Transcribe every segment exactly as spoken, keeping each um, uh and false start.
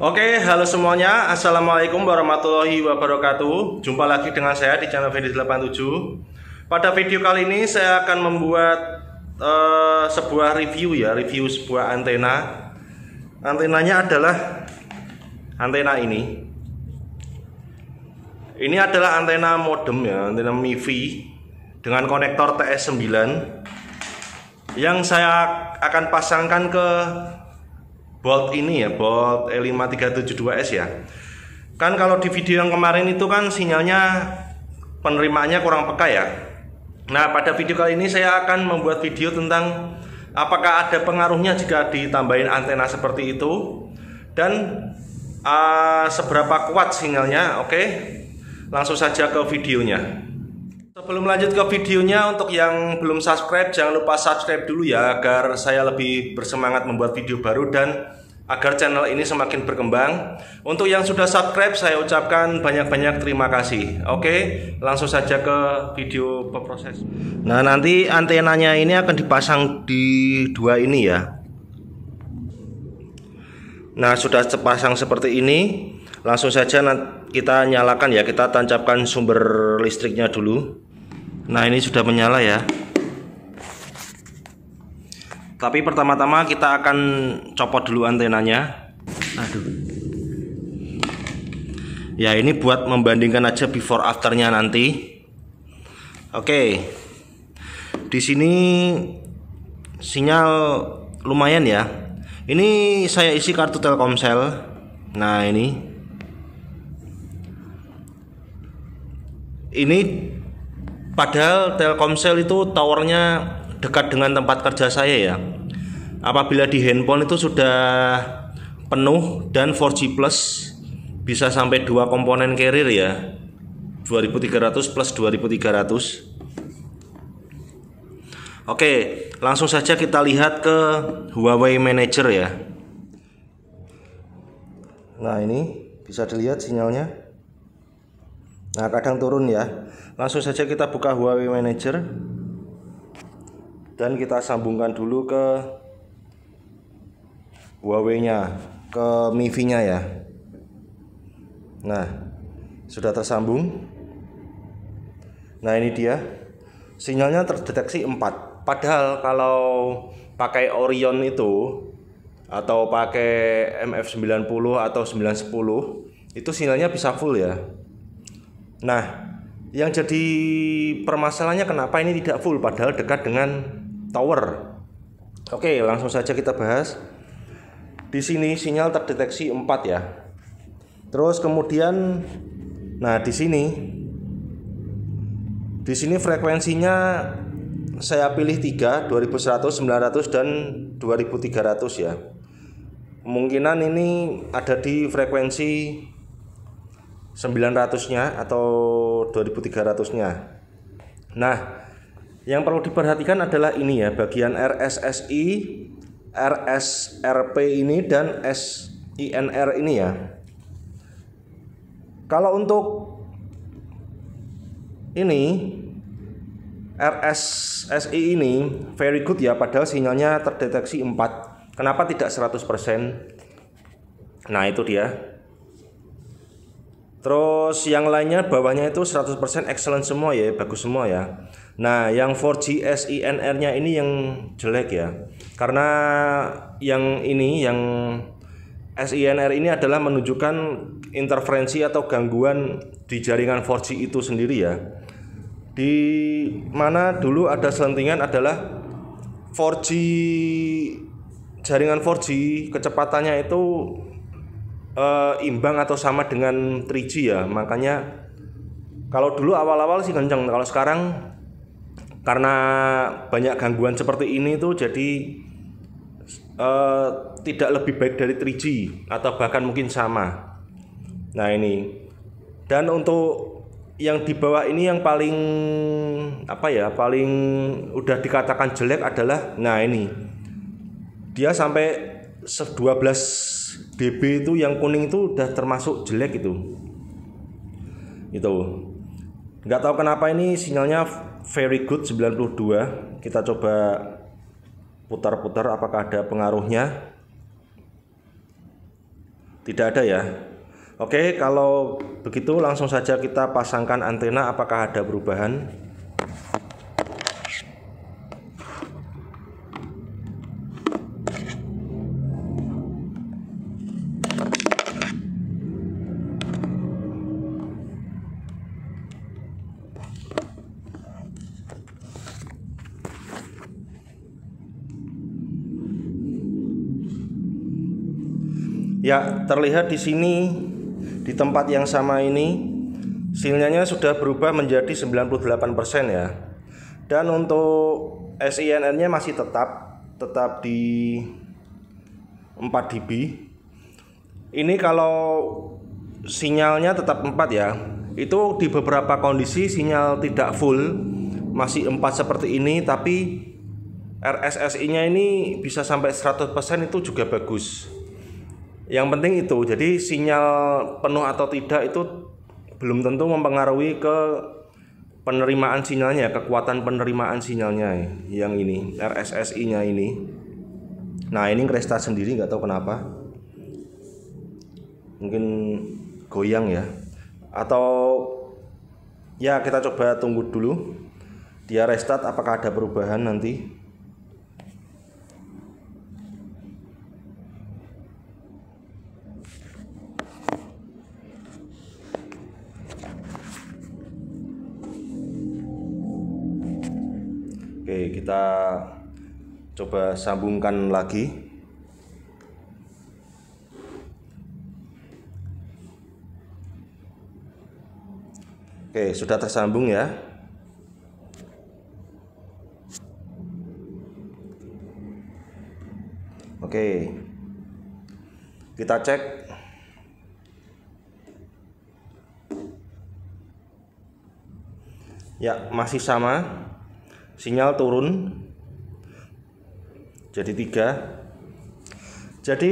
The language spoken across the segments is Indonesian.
Oke, halo semuanya. Assalamualaikum warahmatullahi wabarakatuh. Jumpa lagi dengan saya di channel Fendi delapan tujuh. Pada video kali ini saya akan membuat uh, sebuah review ya, review sebuah antena. Antenanya adalah antena ini. Ini adalah antena modem ya, antena M I F I dengan konektor T S sembilan yang saya akan pasangkan ke bolt ini ya, bolt E lima tiga tujuh dua S ya. Kan kalau di video yang kemarin itu kan sinyalnya penerimaannya kurang peka ya. Nah, pada video kali ini saya akan membuat video tentang apakah ada pengaruhnya jika ditambahin antena seperti itu dan uh, seberapa kuat sinyalnya. Oke, langsung saja ke videonya. Sebelum lanjut ke videonya, untuk yang belum subscribe jangan lupa subscribe dulu ya, agar saya lebih bersemangat membuat video baru dan agar channel ini semakin berkembang. Untuk yang sudah subscribe saya ucapkan banyak-banyak terima kasih. Oke, langsung saja ke video proses. Nah, nanti antenanya ini akan dipasang di dua ini ya. Nah, sudah terpasang seperti ini. Langsung saja kita nyalakan ya, kita tancapkan sumber listriknya dulu. Nah, ini sudah menyala ya. Tapi pertama-tama kita akan copot dulu antenanya. Aduh. Ya, ini buat membandingkan aja before afternya nanti. Oke. Di sini sinyal lumayan ya. Ini saya isi kartu Telkomsel. Nah, ini. Ini padahal Telkomsel itu towernya dekat dengan tempat kerja saya ya. Apabila di handphone itu sudah penuh dan empat G plus bisa sampai dua komponen carrier ya, dua ribu tiga ratus plus dua ribu tiga ratus. Oke, langsung saja kita lihat ke Huawei Manager ya. Nah, ini bisa dilihat sinyalnya. Nah, kadang turun ya. Langsung saja kita buka Huawei Manager dan kita sambungkan dulu ke Huawei-nya, ke M I F I-nya ya. Nah, sudah tersambung. Nah, ini dia. Sinyalnya terdeteksi empat. Padahal kalau pakai Orion itu atau pakai M F sembilan puluh atau sembilan sepuluh itu sinyalnya bisa full ya. Nah, yang jadi permasalahannya kenapa ini tidak full padahal dekat dengan tower. Oke, langsung saja kita bahas. Di sini sinyal terdeteksi empat ya. Terus kemudian nah di sini di sini frekuensinya saya pilih tiga, dua ribu seratus, sembilan ratus dan dua ribu tiga ratus ya. Kemungkinan ini ada di frekuensi sembilan ratus-nya atau dua ribu tiga ratus-nya. Nah, yang perlu diperhatikan adalah ini ya, bagian R S S I, R S R P ini dan S I N R ini ya. Kalau untuk ini R S S I ini very good ya, padahal sinyalnya terdeteksi empat. Kenapa tidak seratus persen? Nah, itu dia. Terus yang lainnya bawahnya itu seratus persen excellent semua ya, bagus semua ya. Nah, yang empat G S I N R-nya ini yang jelek ya. Karena yang ini, yang S I N R ini adalah menunjukkan interferensi atau gangguan di jaringan empat G itu sendiri ya. Di mana dulu ada selentingan adalah empat G, jaringan empat G kecepatannya itu Uh, imbang atau sama dengan tiga G ya. Makanya kalau dulu awal-awal sih kenceng. Kalau sekarang karena banyak gangguan seperti ini tuh jadi uh, tidak lebih baik dari tiga G atau bahkan mungkin sama. Nah, ini. Dan untuk yang di bawah ini yang paling apa ya, paling udah dikatakan jelek adalah nah ini. Dia sampai dua belas dB itu, yang kuning itu udah termasuk jelek itu. Itu. Nggak tahu kenapa ini sinyalnya very good sembilan puluh dua. Kita coba putar-putar apakah ada pengaruhnya. Tidak ada ya. Oke, kalau begitu langsung saja kita pasangkan antena, apakah ada perubahan? Ya, terlihat di sini di tempat yang sama ini sinyalnya sudah berubah menjadi sembilan puluh delapan persen ya. Dan untuk S I N R-nya masih tetap tetap di empat D B. Ini kalau sinyalnya tetap empat ya. Itu di beberapa kondisi sinyal tidak full, masih empat seperti ini, tapi R S S I-nya ini bisa sampai seratus persen, itu juga bagus. Yang penting itu, jadi sinyal penuh atau tidak itu belum tentu mempengaruhi ke penerimaan sinyalnya, kekuatan penerimaan sinyalnya yang ini, R S S I-nya ini. Nah, ini restart sendiri, nggak tahu kenapa. Mungkin goyang ya. Atau ya kita coba tunggu dulu. Dia restart, apakah ada perubahan nanti. Oke, kita coba sambungkan lagi. Oke, sudah tersambung ya. Oke, kita cek. Ya, masih sama. Sinyal turun jadi tiga. Jadi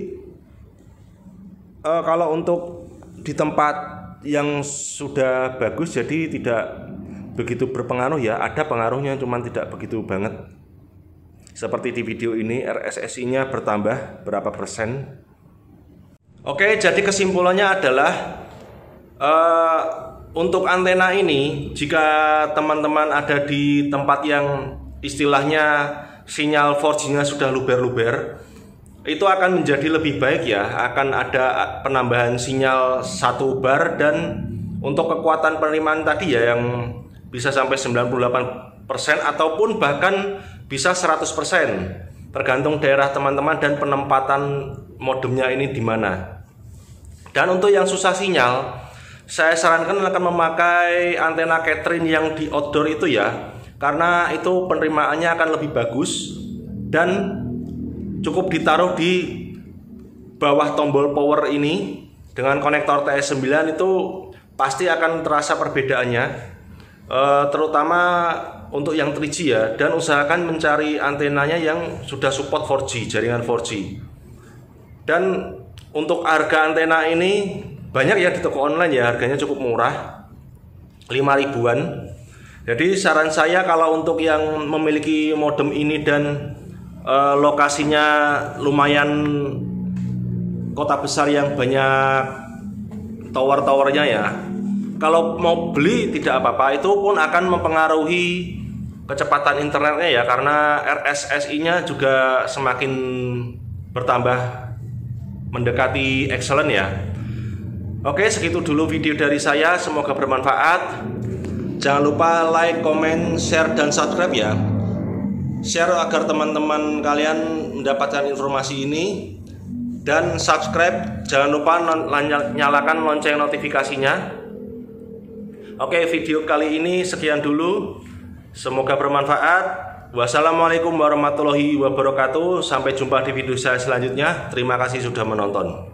eh, kalau untuk di tempat yang sudah bagus jadi tidak begitu berpengaruh ya. Ada pengaruhnya, cuman tidak begitu banget. Seperti di video ini, R S S I-nya bertambah berapa persen. Oke, jadi kesimpulannya adalah eh, untuk antena ini, jika teman-teman ada di tempat yang istilahnya sinyal empat G-nya sudah luber-luber, itu akan menjadi lebih baik ya. Akan ada penambahan sinyal satu bar, dan untuk kekuatan penerimaan tadi ya yang bisa sampai sembilan puluh delapan persen ataupun bahkan bisa seratus persen, tergantung daerah teman-teman dan penempatan modemnya ini di mana. Dan untuk yang susah sinyal, saya sarankan akan memakai antena Catherine yang di outdoor itu ya, karena itu penerimaannya akan lebih bagus dan cukup ditaruh di bawah tombol power ini dengan konektor T S sembilan, itu pasti akan terasa perbedaannya, e, terutama untuk yang tiga G ya. Dan usahakan mencari antenanya yang sudah support empat G, jaringan empat G. Dan untuk harga antena ini banyak ya di toko online ya, harganya cukup murah, lima ribuan. Jadi saran saya kalau untuk yang memiliki modem ini dan e, lokasinya lumayan kota besar yang banyak tower-towernya ya, kalau mau beli tidak apa-apa, itu pun akan mempengaruhi kecepatan internetnya ya, karena R S S I-nya juga semakin bertambah mendekati excellent ya. Oke, segitu dulu video dari saya, semoga bermanfaat. Jangan lupa like, comment, share, dan subscribe ya. Share agar teman-teman kalian mendapatkan informasi ini. Dan subscribe, jangan lupa nyalakan lonceng notifikasinya. Oke, video kali ini sekian dulu. Semoga bermanfaat. Wassalamualaikum warahmatullahi wabarakatuh. Sampai jumpa di video saya selanjutnya. Terima kasih sudah menonton.